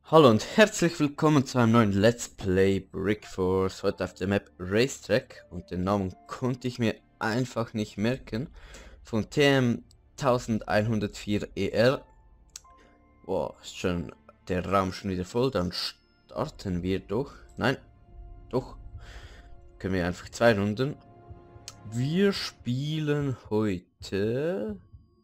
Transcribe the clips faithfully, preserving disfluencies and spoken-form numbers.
Hallo und herzlich willkommen zu einem neuen Let's Play Brick Force, heute auf der Map Racetrack, und den Namen konnte ich mir einfach nicht merken, von T M elfhundertvier E R. Boah, ist schon der Raum schon wieder voll, dann starten wir doch. Nein, doch, können wir einfach zwei Runden. Wir spielen heute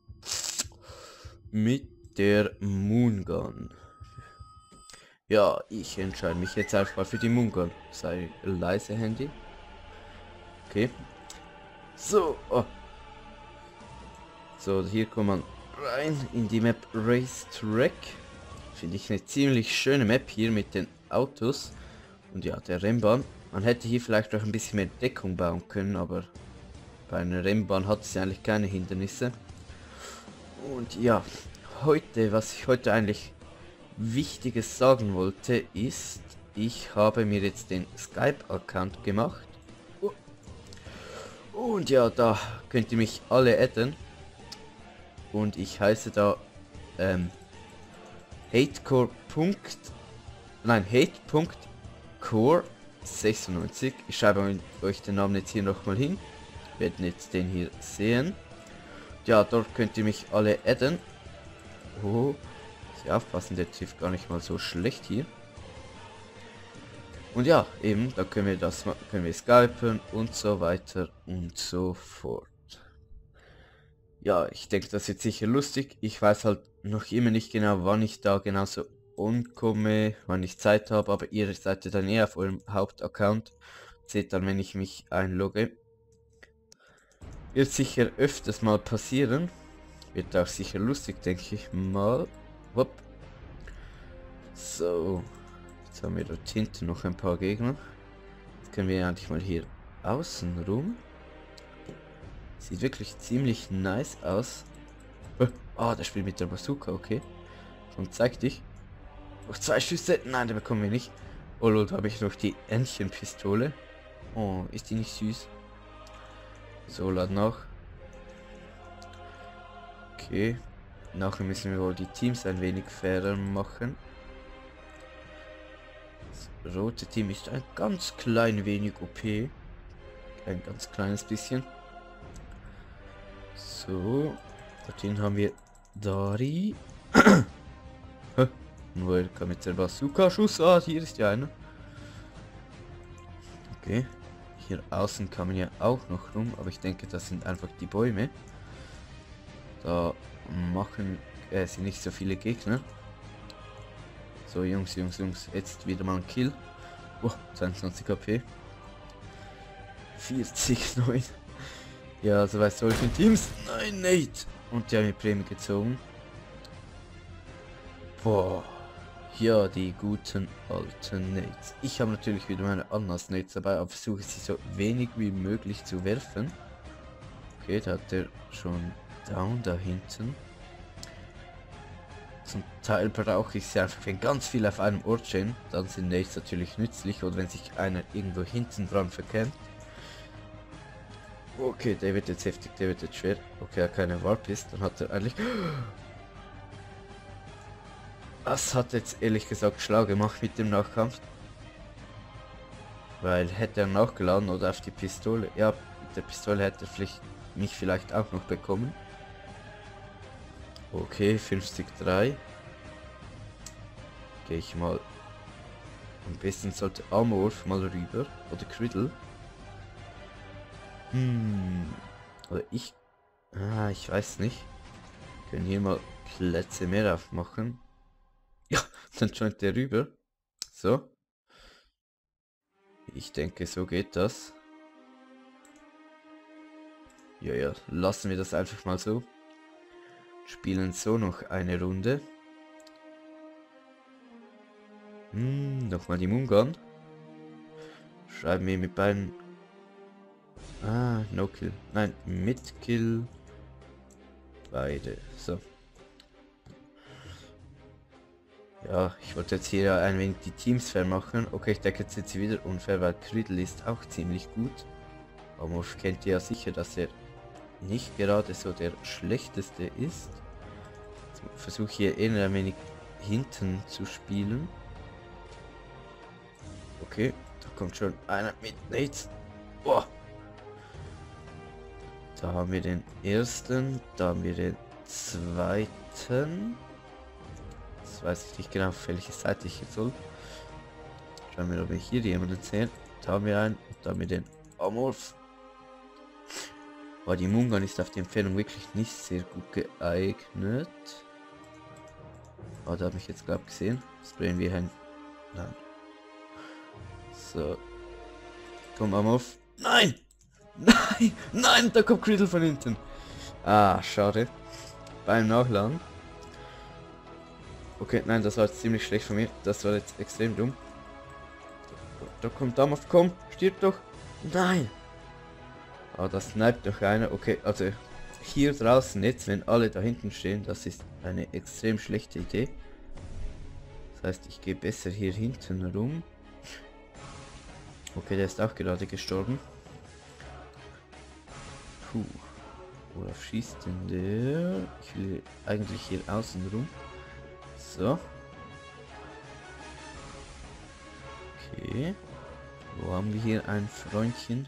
mit der Moon Gun. Ja, ich entscheide mich jetzt einfach für die Mungon. Sei leise, Handy. Okay. So. Oh. So, hier kommt man rein in die Map Racetrack. Finde ich eine ziemlich schöne Map hier mit den Autos. Und ja, der Rennbahn. Man hätte hier vielleicht auch ein bisschen mehr Deckung bauen können, aber bei einer Rennbahn hat es ja eigentlich keine Hindernisse. Und ja, heute, was ich heute eigentlich Wichtiges sagen wollte, ist, ich habe mir jetzt den Skype-Account gemacht. Und ja, da könnt ihr mich alle adden. Und ich heiße da ähm, Hatecore. Nein, Hate.core sechsundneunzig. Ich schreibe euch den Namen jetzt hier nochmal hin. Wir werden jetzt den hier sehen. Ja, dort könnt ihr mich alle adden. Oh. Aufpassen, der trifft gar nicht mal so schlecht hier. Und ja, eben, da können wir das können wir skypen und so weiter und so fort. Ja, ich denke, das wird sicher lustig. Ich weiß halt noch immer nicht genau, wann ich da genau so umkomme, wann ich Zeit habe, aber ihr seid ja dann eher auf eurem Hauptaccount. Seht dann, wenn ich mich einlogge. Wird sicher öfters mal passieren. Wird auch sicher lustig, denke ich mal. Hopp. So, jetzt haben wir dort hinten noch ein paar Gegner. Jetzt können wir eigentlich mal hier außen rum. Sieht wirklich ziemlich nice aus. Ah, oh, der spielt mit der Bazooka, okay. Und zeig dich. Noch zwei Schüsse. Nein, der bekommen wir nicht. Oh lol, da habe ich noch die Entchenpistole. Oh, ist die nicht süß? So, laden auch. Okay. Nachher müssen wir wohl die Teams ein wenig fairer machen. Das rote Team ist ein ganz klein wenig O P. Ein ganz kleines bisschen. So. Dorthin haben wir Dari. Nur er kam mit der Bazooka-Schuss. Ah, hier ist ja einer. Okay. Hier außen kann man ja auch noch rum, aber ich denke, das sind einfach die Bäume. Da machen äh, sind nicht so viele Gegner. So, Jungs, Jungs, Jungs, jetzt wieder mal ein Kill. Oh, zweiundzwanzig K P. vierzig, neun. Ja, so bei solchen Teams. Nein, Nate. Und die haben die Prämie gezogen. Boah. Ja, die guten alten Nates. Ich habe natürlich wieder meine Ananas Nates dabei, aber versuche sie so wenig wie möglich zu werfen. Okay, da hat er schon down da hinten. Zum Teil brauche ich sie einfach, wenn ganz viel auf einem Ort stehen, dann sind Nates natürlich nützlich, oder wenn sich einer irgendwo hinten dran verkämmt. Okay, der wird jetzt heftig, der wird jetzt schwer. Okay, er keine Warp ist, dann hat er eigentlich... Das hat jetzt ehrlich gesagt schlau gemacht mit dem Nachkampf. Weil hätte er nachgeladen oder auf die Pistole, ja, mit der Pistole hätte er vielleicht, mich vielleicht auch noch bekommen. Okay, fünfzig drei. Gehe ich mal. Am besten sollte Amorph mal rüber. Oder Criddle. Hm. Oder ich. Ah, ich weiß nicht. Können hier mal Plätze mehr aufmachen. Ja, dann joint der rüber. So. Ich denke, so geht das. Ja, ja, lassen wir das einfach mal so. Spielen so noch eine Runde. Hm, nochmal die Mungan. Schreiben wir mit beiden. Ah, no kill. Nein, mit Kill. Beide. So. Ja, ich wollte jetzt hier ein wenig die Teams fair machen. Okay, ich denke jetzt jetzt wieder unfair, weil Criddle ist auch ziemlich gut. Amorph kennt ihr ja sicher, dass er nicht gerade so der schlechteste ist. Versuche hier eher ein wenig hinten zu spielen. Okay, da kommt schon einer mit Nades. Boah. Da haben wir den ersten, da haben wir den zweiten. Jetzt weiß ich nicht genau, auf welche Seite ich jetzt soll. Schauen wir, ob wir hier jemanden sehen. Da haben wir einen, da haben wir den Amorph. Aber die Mungan ist auf die Empfehlung wirklich nicht sehr gut geeignet. Oh, da habe ich jetzt glaube gesehen. Sprayen wir ein. Nein. So. Komm, Amorph. Nein! Nein! Nein! Da kommt Criddle von hinten. Ah, schade. Beim Nachladen. Okay, nein, das war jetzt ziemlich schlecht von mir. Das war jetzt extrem dumm. Da kommt Amorph, komm, stirb doch. Nein! Aber das sniped doch einer. Okay, also hier draußen jetzt, wenn alle da hinten stehen, das ist eine extrem schlechte Idee. Das heißt, ich gehe besser hier hinten rum. Okay, der ist auch gerade gestorben. Puh. Worauf schießt denn der? Ich will eigentlich hier außen rum. So. Okay. Wo haben wir hier ein Freundchen?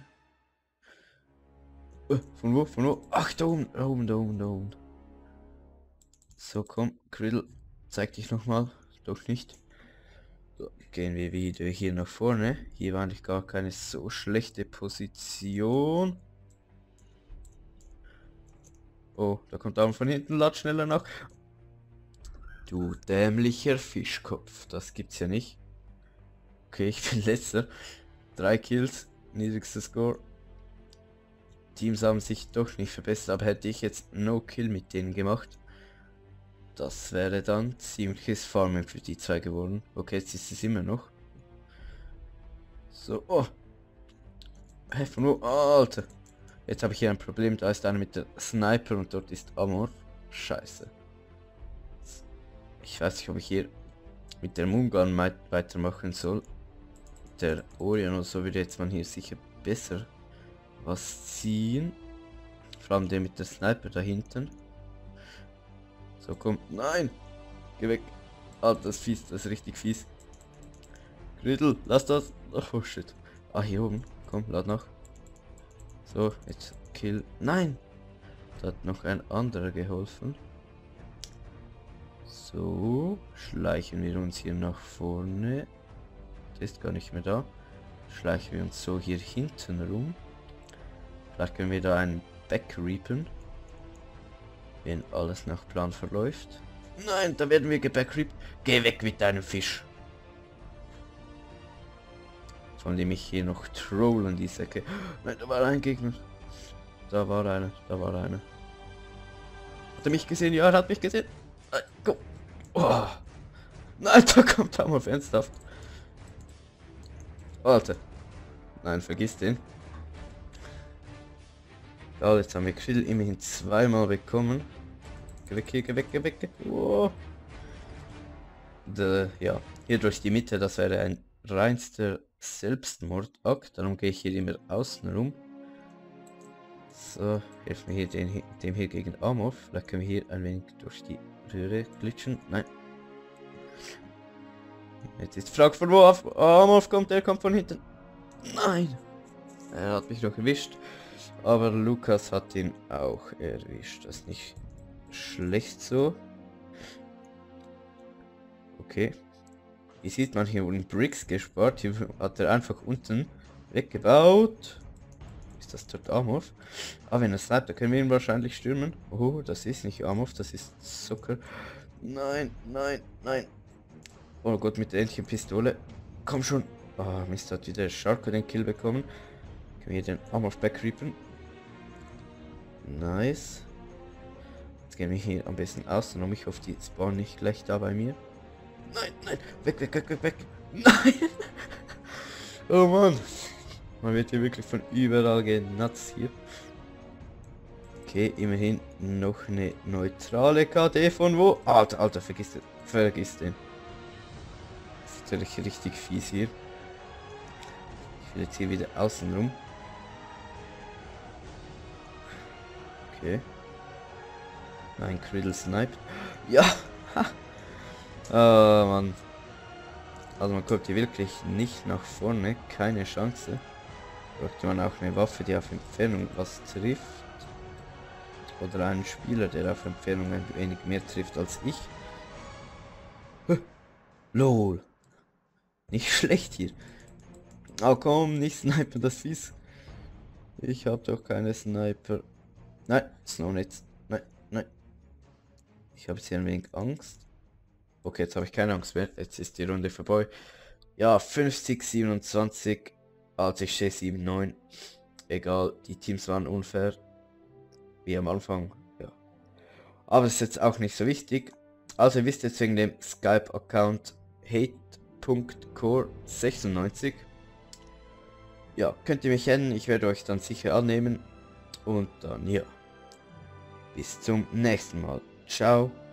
Uh, von wo? Von wo? Ach, da oben, da oben, da oben, da oben. So, komm, Criddle, zeig dich nochmal. Doch nicht. So, gehen wir wieder hier nach vorne. Hier war eigentlich gar keine so schlechte Position. Oh, da kommt einer von hinten, lad schneller nach. Du dämlicher Fischkopf, das gibt's ja nicht. Okay, ich bin letzter. Drei Kills, niedrigster Score. Teams haben sich doch nicht verbessert, aber hätte ich jetzt No Kill mit denen gemacht, das wäre dann ziemliches Farmen für die zwei geworden. Okay, jetzt ist es immer noch. So, oh. Hey, von wo? Oh, Alter. Jetzt habe ich hier ein Problem, da ist einer mit der Sniper und dort ist Amor. Scheiße. Ich weiß nicht, ob ich hier mit der Mungan weitermachen soll. Der Orion oder so würde jetzt man hier sicher besser was ziehen. Vor allem der mit der Sniper da hinten. So, komm. Nein! Geh weg. Alter, das ist fies, das ist richtig fies. Criddle, lass das. Oh shit. Ah, hier oben. Komm, lad nach. So, jetzt kill. Nein! Da hat noch ein anderer geholfen. So, schleichen wir uns hier nach vorne. Der ist gar nicht mehr da. Schleichen wir uns so hier hinten rum. Vielleicht können wir da einen backreapen, wenn alles nach Plan verläuft. Nein, da werden wir gebackreapt. Geh weg mit deinem Fisch. Von dem ich hier noch trollen die Säcke. Nein, da war ein Gegner. Da war einer, da war einer. Hat er mich gesehen? Ja, er hat mich gesehen. Nein, go. Oh. Nein, da kommt er mal ernsthaft. Alter. Nein, vergiss den. Ja, jetzt haben wir Criddle immerhin zweimal bekommen. Geh weg, hier, geh weg, geh weg. Oh. De, ja, hier durch die Mitte, das wäre ein reinster Selbstmordakt. Darum gehe ich hier immer außen rum. So, helfen wir hier den, dem hier gegen Amorph. Vielleicht können wir hier ein wenig durch die Röhre glitschen. Nein. Jetzt ist die Frage von wo auf. Amorph kommt, der kommt von hinten. Nein. Er hat mich noch erwischt. Aber Lukas hat ihn auch erwischt. Das ist nicht schlecht so. Okay. Hier sieht man, hier wurden Bricks gespart. Hier hat er einfach unten weggebaut. Ist das dort Amorph? Ah, wenn er sniped, dann können wir ihn wahrscheinlich stürmen. Oh, das ist nicht Amorph, das ist Zucker. Nein, nein, nein. Oh Gott, mit der endlichen Pistole. Komm schon. Ah, oh, Mist, hat wieder Sharko den Kill bekommen. Können wir den Amorph backreapen. Nice. Jetzt gehen wir hier am besten außen um. Ich hoffe, die spawnen nicht gleich da bei mir. Nein, nein. Weg, weg, weg, weg, weg. Nein. Oh Mann. Man wird hier wirklich von überall genutzt hier. Okay, immerhin noch eine neutrale K D von wo? Alter, Alter, vergiss den. Vergiss den. Das ist natürlich richtig fies hier. Ich will jetzt hier wieder außen rum. Okay. Nein, Criddle sniped. Ja! Ha. Oh Mann. Also man kommt hier wirklich nicht nach vorne, keine Chance. Bräuchte man auch eine Waffe, die auf Entfernung was trifft. Oder einen Spieler, der auf Entfernung ein wenig mehr trifft als ich. Huh. Lol. Nicht schlecht hier. Oh komm, nicht Sniper, das Viehs. Ich habe doch keine Sniper. Nein, Snow nicht. Nein, nein. Ich habe jetzt hier ein wenig Angst. Okay, jetzt habe ich keine Angst mehr. Jetzt ist die Runde vorbei. Ja, fünfzig, siebenundzwanzig. Also ich stehe sieben, neun. Egal, die Teams waren unfair. Wie am Anfang. Ja. Aber ist jetzt auch nicht so wichtig. Also ihr wisst jetzt wegen dem Skype-Account hate.core sechsundneunzig. Ja, könnt ihr mich kennen. Ich werde euch dann sicher annehmen. Und dann ja. Bis zum nächsten Mal. Ciao.